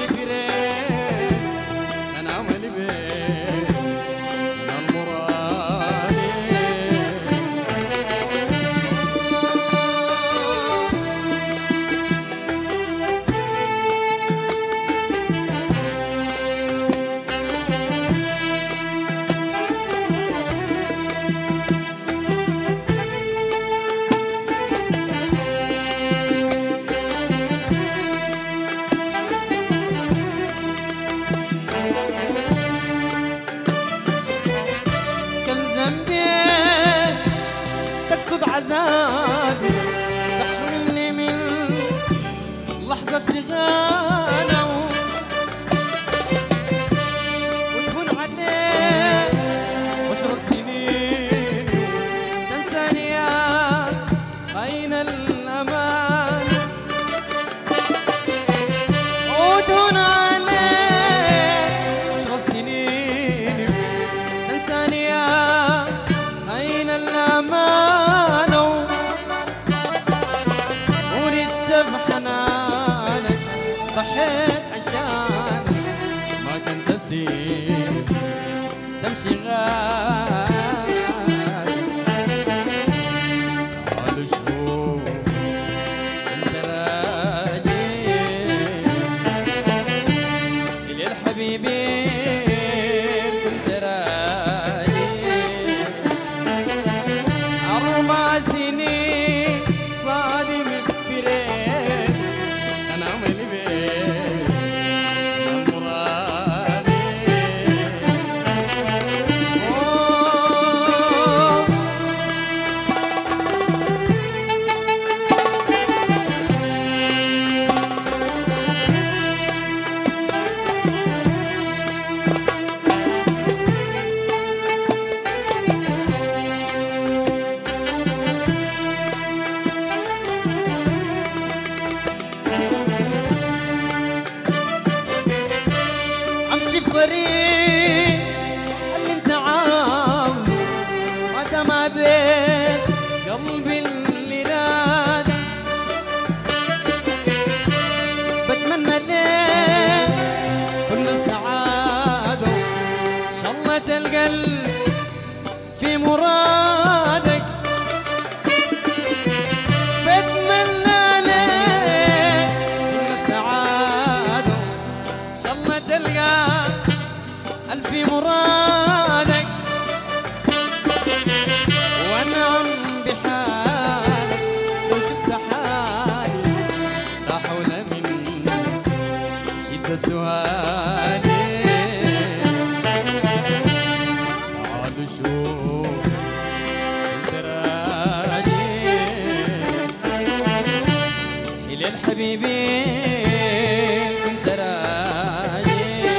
عذابي تحرمني من لحظة غانا وتهون عليك عشر السنين تنساني يا أين الأمان وتهون عليك عشر السنين تنساني يا أين الأمان بحنانك ضحيت عشان ما كنت اسير تمشي غالي تعال شوف انت راجع الى الحبيبي كنت راجع 4 سنين صادق امشي في طريق اللي انت عاوزه ما دام عبيت قلبي اللي نادى بتمنى ليه كل السعادة ان شاء الله تلقى في مرادك بتمنى ليه كل السعادة ان شاء الله تلقى في مرادك وانعم بحالك لو شفت حالي لا حول من شدة سؤالي تعال شوف انت راجع الى الحبيبي كنت راجع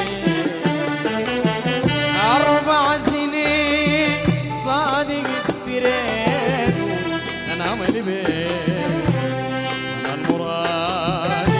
4 سنين صادق في ريته انا عملي بيه انا المراد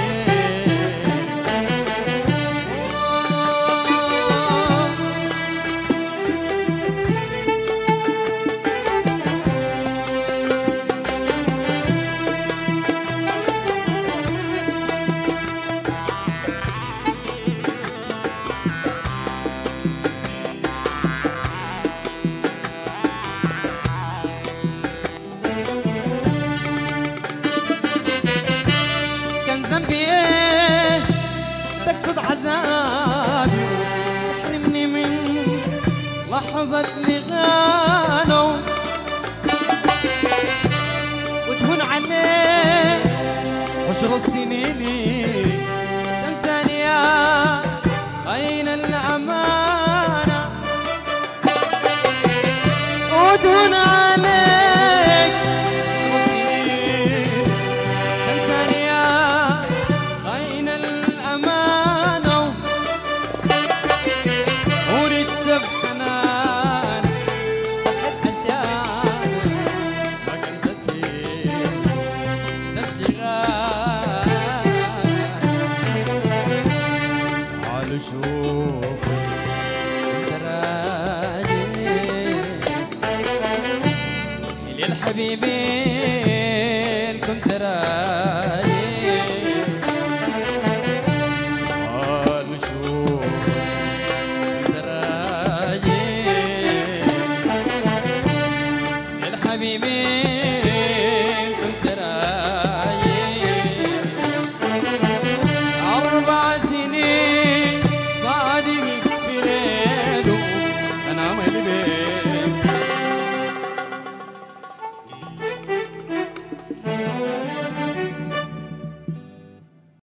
ذنبي ايه تقصد عذابي تحرمني من لحظة لغانا وتهون عليك 10 سنين تنساني يا أين الأمانة وتهون عليك 10 سنين تنساني يا أين الأمانة وردت بحنان ضحيت عشان ما كنت أسير تمشي غالي